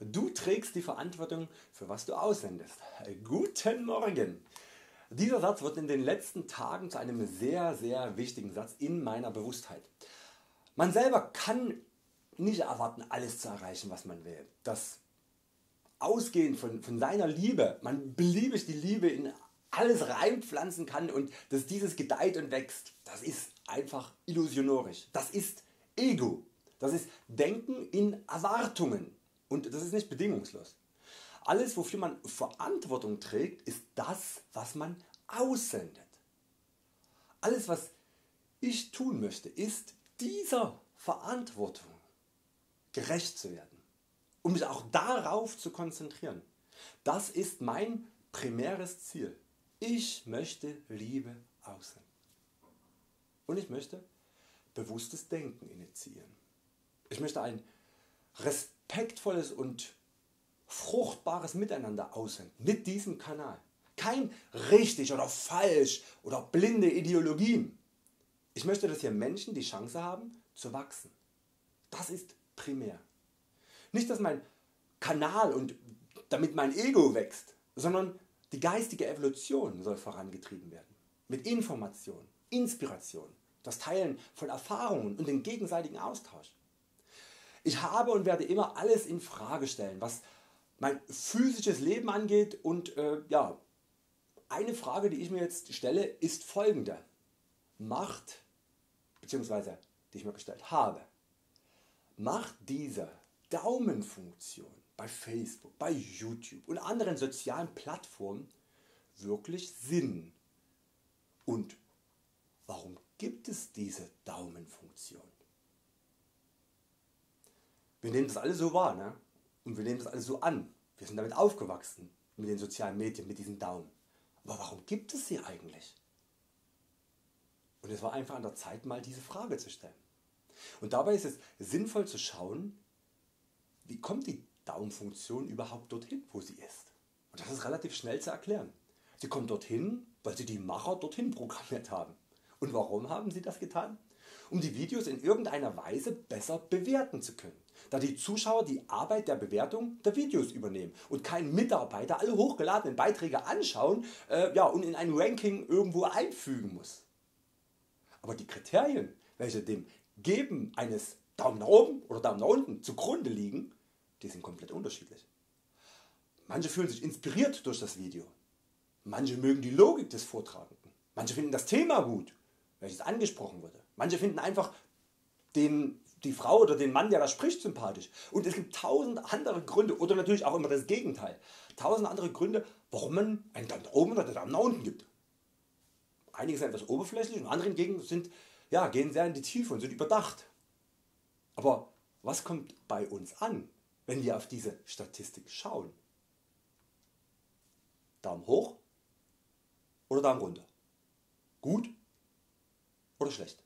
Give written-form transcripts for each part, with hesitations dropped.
Du trägst die Verantwortung für was du aussendest. Guten Morgen! Dieser Satz wird in den letzten Tagen zu einem sehr wichtigen Satz in meiner Bewusstheit. Man selber kann nicht erwarten alles zu erreichen was man will. Das Ausgehen von seiner Liebe, man beliebig die Liebe in alles reinpflanzen kann und dass dieses gedeiht und wächst, das ist einfach illusionorisch. Das ist Ego. Das ist Denken in Erwartungen und das ist nicht bedingungslos. Alles wofür man Verantwortung trägt ist das was man aussendet. Alles was ich tun möchte ist dieser Verantwortung gerecht zu werden, um mich auch darauf zu konzentrieren. Das ist mein primäres Ziel. Ich möchte Liebe aussenden und ich möchte bewusstes Denken initiieren. Ich möchte ein respektvolles und fruchtbares Miteinander aussenden mit diesem Kanal. Kein richtig oder falsch oder blinde Ideologien. Ich möchte dass hier Menschen die Chance haben zu wachsen. Das ist primär. Nicht dass mein Kanal und damit mein Ego wächst, sondern die geistige Evolution soll vorangetrieben werden. Mit Information, Inspiration, das Teilen von Erfahrungen und den gegenseitigen Austausch. Ich habe und werde immer alles in Frage stellen, was mein physisches Leben angeht und eine Frage die ich mir jetzt stelle ist folgende. Macht bzw. die ich mir gestellt habe, macht diese Daumenfunktion bei Facebook, bei YouTube und anderen sozialen Plattformen wirklich Sinn? Und warum gibt es diese Daumenfunktion? Wir nehmen das alle so wahr, ne? Und wir nehmen das alle so an. Wir sind damit aufgewachsen mit den sozialen Medien, mit diesen Daumen. Aber warum gibt es sie eigentlich? Und es war einfach an der Zeit mal diese Frage zu stellen. Und dabei ist es sinnvoll zu schauen, wie kommt die Daumenfunktion überhaupt dorthin wo sie ist. Und das ist relativ schnell zu erklären. Sie kommt dorthin weil sie die Macher dorthin programmiert haben. Und warum haben sie das getan? Um die Videos in irgendeiner Weise besser bewerten zu können, da die Zuschauer die Arbeit der Bewertung der Videos übernehmen und kein Mitarbeiter alle hochgeladenen Beiträge anschauen und in ein Ranking irgendwo einfügen muss. Aber die Kriterien welche dem Geben eines Daumen nach oben oder Daumen nach unten zugrunde liegen, die sind komplett unterschiedlich. Manche fühlen sich inspiriert durch das Video, manche mögen die Logik des Vortragenden, manche finden das Thema gut, welches angesprochen wurde, manche finden einfach die Frau oder den Mann der da spricht sympathisch und es gibt tausend andere Gründe oder natürlich auch immer das Gegenteil, tausend andere Gründe warum man einen Daumen nach oben oder einen Daumen nach unten gibt. Einige sind etwas oberflächlich und andere hingegen gehen sehr in die Tiefe und sind überdacht. Aber was kommt bei uns an, wenn wir auf diese Statistik schauen? Daumen hoch oder Daumen runter? Gut oder schlecht?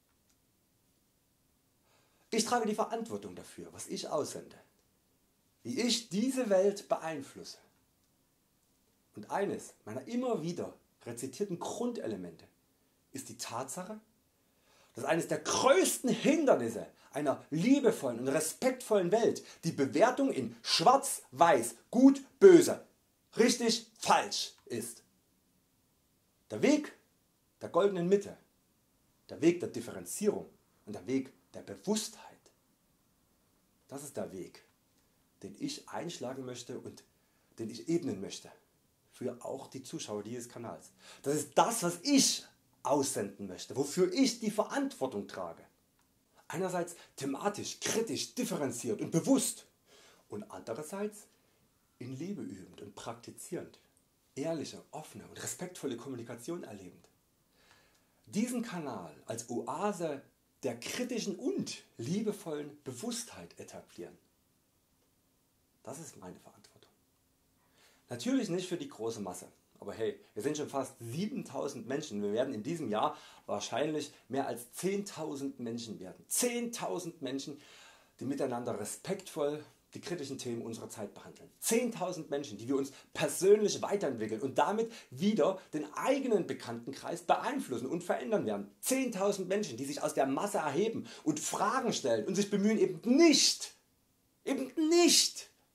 Ich trage die Verantwortung dafür, was ich aussende, wie ich diese Welt beeinflusse. Und eines meiner immer wieder rezitierten Grundelemente ist die Tatsache, dass eines der größten Hindernisse einer liebevollen und respektvollen Welt die Bewertung in schwarz, weiß, gut, böse, richtig, falsch ist. Der Weg der goldenen Mitte, der Weg der Differenzierung und der Weg der Bewusstheit, das ist der Weg den ich einschlagen möchte und den ich ebnen möchte für auch die Zuschauer dieses Kanals. Das ist das was ich aussenden möchte, wofür ich die Verantwortung trage. Einerseits thematisch, kritisch, differenziert und bewusst und andererseits in Liebe übend und praktizierend, ehrliche, offene und respektvolle Kommunikation erlebend. Diesen Kanal als Oase der kritischen und liebevollen Bewusstheit etablieren. Das ist meine Verantwortung. Natürlich nicht für die große Masse. Aber hey, wir sind schon fast 7000 Menschen. Wir werden in diesem Jahr wahrscheinlich mehr als 10.000 Menschen werden. 10.000 Menschen, die miteinander respektvoll die kritischen Themen unserer Zeit behandeln. 10.000 Menschen, die wir uns persönlich weiterentwickeln und damit wieder den eigenen Bekanntenkreis beeinflussen und verändern werden. 10.000 Menschen, die sich aus der Masse erheben und Fragen stellen und sich bemühen eben nicht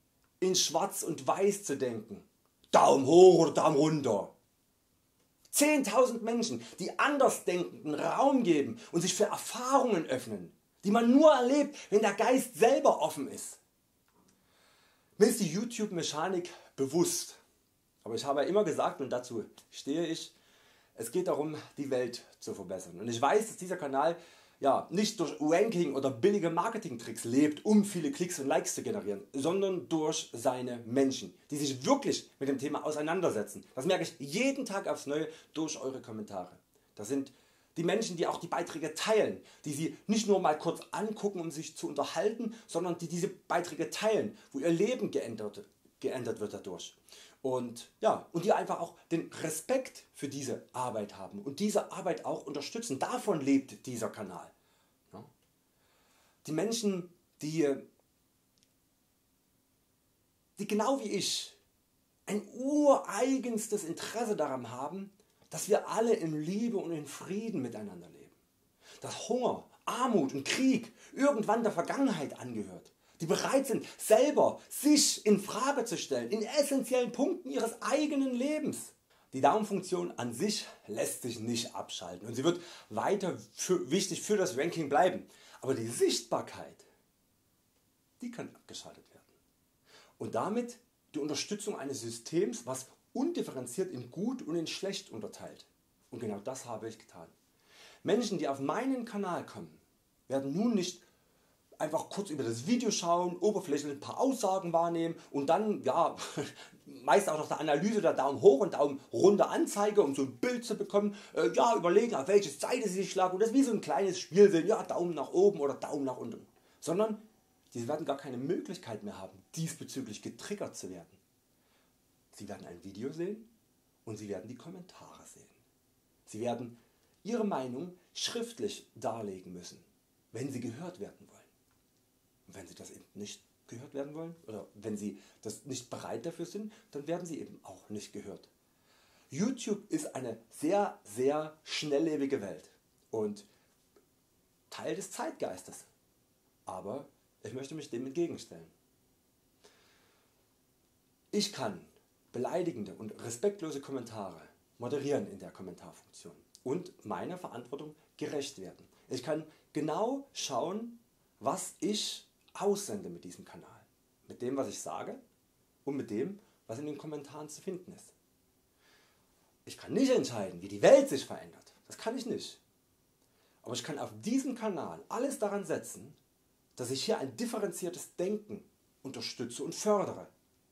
in Schwarz und Weiß zu denken, Daumen hoch oder Daumen runter. 10.000 Menschen, die Andersdenkenden Raum geben und sich für Erfahrungen öffnen, die man nur erlebt, wenn der Geist selber offen ist. Mir ist die YouTube Mechanik bewusst, aber ich habe ja immer gesagt und dazu stehe ich, es geht darum die Welt zu verbessern, und ich weiß, dass dieser Kanal nicht durch Ranking oder billige Marketingtricks lebt, um viele Klicks und Likes zu generieren, sondern durch seine Menschen, die sich wirklich mit dem Thema auseinandersetzen. Das merke ich jeden Tag aufs Neue durch Eure Kommentare. Das sind die Menschen, die auch die Beiträge teilen, die sie nicht nur mal kurz angucken, um sich zu unterhalten, sondern die diese Beiträge teilen, wo ihr Leben geändert wird dadurch. Und die einfach auch den Respekt für diese Arbeit haben und diese Arbeit auch unterstützen. Davon lebt dieser Kanal. Die Menschen, die genau wie ich ein ureigenstes Interesse daran haben, dass wir alle in Liebe und in Frieden miteinander leben. Dass Hunger, Armut und Krieg irgendwann der Vergangenheit angehört. Die bereit sind, selber sich in Frage zu stellen in essentiellen Punkten ihres eigenen Lebens. Die Daumenfunktion an sich lässt sich nicht abschalten und sie wird weiter wichtig für das Ranking bleiben. Aber die Sichtbarkeit, die kann abgeschaltet werden. Und damit die Unterstützung eines Systems, was undifferenziert in gut und in schlecht unterteilt. Und genau das habe ich getan. Menschen, die auf meinen Kanal kommen, werden nun nicht einfach kurz über das Video schauen, oberflächlich ein paar Aussagen wahrnehmen und dann meist auch nach der Analyse der Daumen hoch und Daumen runter Anzeige, um so ein Bild zu bekommen, überlegen, auf welche Seite sie sich schlagen und das wie so ein kleines Spiel sehen, Daumen nach oben oder Daumen nach unten. Sondern sie werden gar keine Möglichkeit mehr haben, diesbezüglich getriggert zu werden. Sie werden ein Video sehen und sie werden die Kommentare sehen. Sie werden ihre Meinung schriftlich darlegen müssen, wenn sie gehört werden wollen. Und wenn sie das eben nicht gehört werden wollen oder wenn sie das nicht bereit dafür sind, dann werden sie eben auch nicht gehört. YouTube ist eine sehr, sehr schnelllebige Welt und Teil des Zeitgeistes. Aber ich möchte mich dem entgegenstellen. Ich kann beleidigende und respektlose Kommentare moderieren in der Kommentarfunktion und meiner Verantwortung gerecht werden. Ich kann genau schauen, was ich aussende mit diesem Kanal, mit dem was ich sage und mit dem was in den Kommentaren zu finden ist. Ich kann nicht entscheiden, wie die Welt sich verändert, das kann ich nicht. Aber ich kann auf diesem Kanal alles daran setzen, dass ich hier ein differenziertes Denken unterstütze und fördere.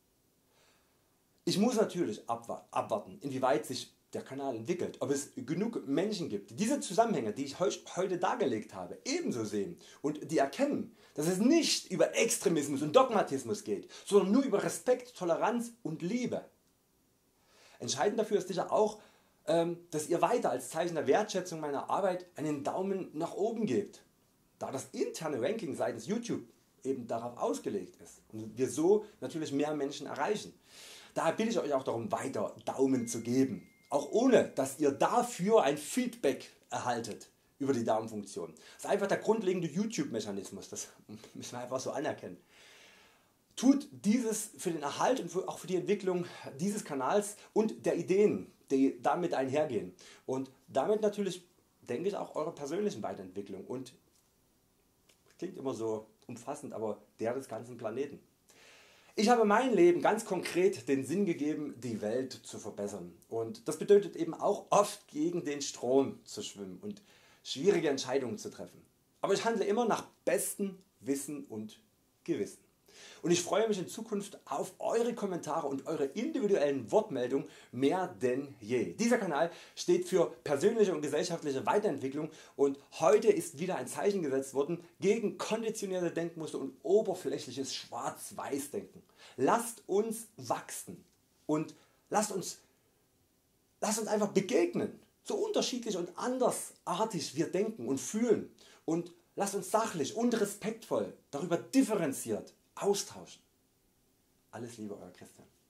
Ich muss natürlich abwarten, inwieweit sich der Kanal entwickelt, ob es genug Menschen gibt, die diese Zusammenhänge, die ich heute dargelegt habe, ebenso sehen und die erkennen, dass es nicht über Extremismus und Dogmatismus geht, sondern nur über Respekt, Toleranz und Liebe. Entscheidend dafür ist sicher auch, dass ihr weiter als Zeichen der Wertschätzung meiner Arbeit einen Daumen nach oben gebt, da das interne Ranking seitens YouTube eben darauf ausgelegt ist und wir so natürlich mehr Menschen erreichen. Daher bitte ich euch auch darum, weiter Daumen zu geben, auch ohne dass ihr dafür ein Feedback erhaltet über die Daumenfunktion. Das ist einfach der grundlegende YouTube Mechanismus, das müssen wir einfach so anerkennen. Tut dieses für den Erhalt und auch für die Entwicklung dieses Kanals und der Ideen, die damit einhergehen und damit natürlich, denke ich, auch eurer persönlichen Weiterentwicklung und klingt immer so umfassend, aber der des ganzen Planeten. Ich habe mein Leben ganz konkret den Sinn gegeben, die Welt zu verbessern, und das bedeutet eben auch oft gegen den Strom zu schwimmen und schwierige Entscheidungen zu treffen. Aber ich handle immer nach bestem Wissen und Gewissen. Und ich freue mich in Zukunft auf eure Kommentare und eure individuellen Wortmeldungen mehr denn je. Dieser Kanal steht für persönliche und gesellschaftliche Weiterentwicklung und heute ist wieder ein Zeichen gesetzt worden gegen konditionierte Denkmuster und oberflächliches Schwarz-Weiß-Denken. Lasst uns wachsen und lasst uns einfach begegnen, so unterschiedlich und andersartig wir denken und fühlen, und lasst uns sachlich und respektvoll darüber differenziert austauschen. Alles Liebe, Euer Christian.